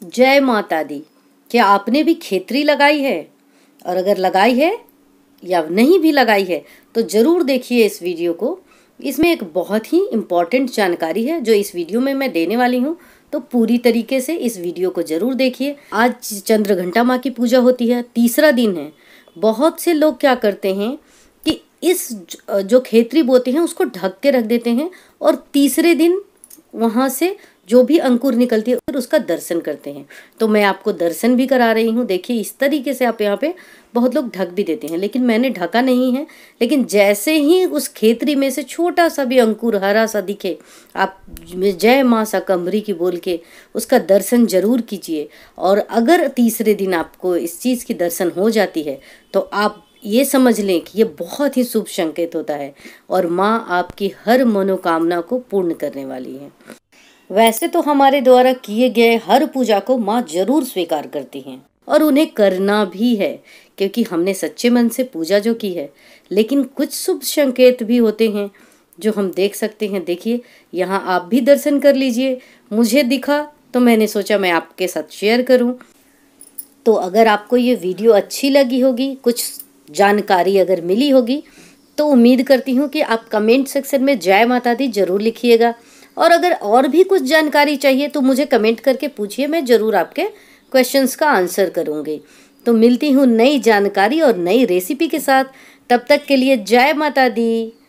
जय माता दी। क्या आपने भी खेतरी लगाई है? और अगर लगाई है या नहीं भी लगाई है तो ज़रूर देखिए इस वीडियो को। इसमें एक बहुत ही इम्पॉर्टेंट जानकारी है जो इस वीडियो में मैं देने वाली हूँ, तो पूरी तरीके से इस वीडियो को ज़रूर देखिए। आज चंद्रघंटा की पूजा होती है, तीसरा दिन है। बहुत से लोग क्या करते हैं कि इस जो खेतरी बोते हैं उसको ढक के रख देते हैं और तीसरे दिन वहाँ से जो भी अंकुर निकलती है फिर उसका दर्शन करते हैं। तो मैं आपको दर्शन भी करा रही हूँ। देखिए इस तरीके से आप यहाँ पे बहुत लोग ढक भी देते हैं, लेकिन मैंने ढका नहीं है। लेकिन जैसे ही उस खेतरी में से छोटा सा भी अंकुर हरा सा दिखे, आप जय माँ शाकंभरी की बोल के उसका दर्शन जरूर कीजिए। और अगर तीसरे दिन आपको इस चीज़ की दर्शन हो जाती है तो आप ये समझ लें कि ये बहुत ही शुभ संकेत होता है और माँ आपकी हर मनोकामना को पूर्ण करने वाली है। वैसे तो हमारे द्वारा किए गए हर पूजा को माँ जरूर स्वीकार करती हैं और उन्हें करना भी है, क्योंकि हमने सच्चे मन से पूजा जो की है। लेकिन कुछ शुभ संकेत भी होते हैं जो हम देख सकते हैं। देखिए यहाँ आप भी दर्शन कर लीजिए। मुझे दिखा तो मैंने सोचा मैं आपके साथ शेयर करूं। तो अगर आपको ये वीडियो अच्छी लगी होगी, कुछ जानकारी अगर मिली होगी, तो उम्मीद करती हूँ कि आप कमेंट सेक्शन में जय माता दी जरूर लिखिएगा। और अगर और भी कुछ जानकारी चाहिए तो मुझे कमेंट करके पूछिए, मैं ज़रूर आपके क्वेश्चंस का आंसर करूँगी। तो मिलती हूँ नई जानकारी और नई रेसिपी के साथ। तब तक के लिए जय माता दी।